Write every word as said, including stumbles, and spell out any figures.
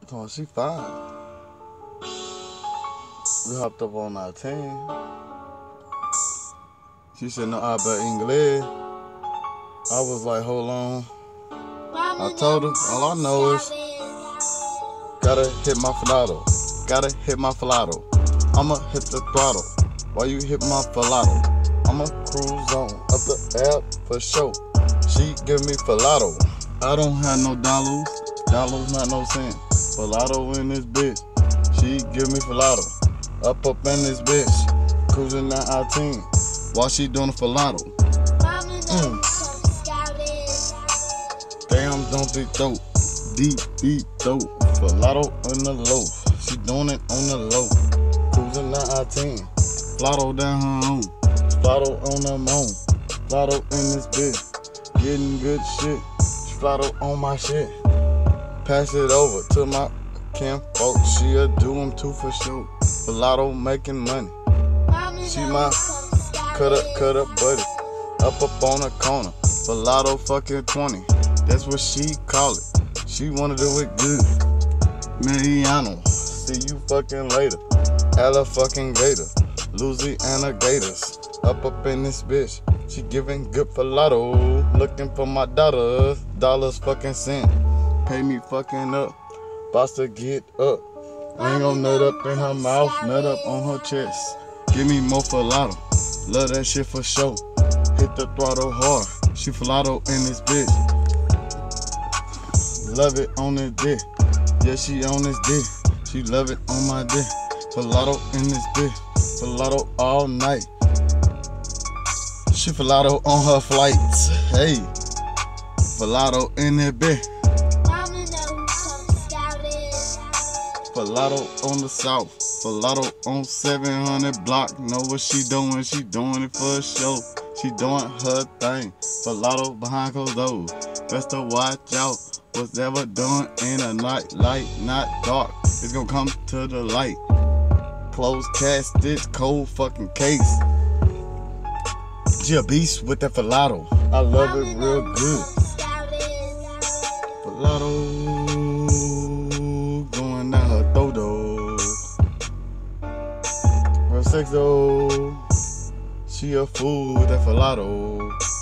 Oh, she fine. We hopped up on our team. She said no habla inglés. I was like, hold on. I told her, all I know is gotta hit my filato. Gotta hit my filato. I'ma hit the throttle while you hit my filato. I'ma cruise on up the app for sure. She give me filato. I don't have no dollars. Dollars not no cent. Filato in this bitch. She give me filato. Up up in this bitch. Cruising down I ten while she doing a filato. Mm. Damn, don't be dope. Deep, deep dope. Filato in the low. She doing it on the low. Cruising down I ten. Filato down her own. Filato on the moan. Filato in this bitch. Getting good shit. Filato on my shit. Pass it over to my Kim folks. She'll do them too for sure. Filato making money. She my cut up, cut up buddy. Up up on the corner. Filato fucking twenty. That's what she call it. She wanna do it good. Mariano. See you fucking later. Ella fucking Gator. Louisiana Gators. Up up in this bitch. She giving good filato. Looking for my dollars. Dollars fucking cent. Pay me fucking up. Boss to get up. I ain't gon' nut up in her mouth. Nut up on her chest. Give me more filato. Love that shit for sure. Hit the throttle hard. She filato in this bitch. Love it on this dick. Yeah, she on this dick. She love it on my dick. Filato in this bitch. Filato all night. She filato on her flights. Hey. Filato in that bitch. Filato on the south. Filato on seven hundred block. Know what she doing? She doing it for a show. She doing her thing. Filato behind closed doors. Best to watch out. What's ever done in a night light, not dark. It's gonna come to the light. Closed casket, cold fucking case. She a beast with that filato. I love it real good. Filato going down her dodo. Her sex though. She a fool with that filato.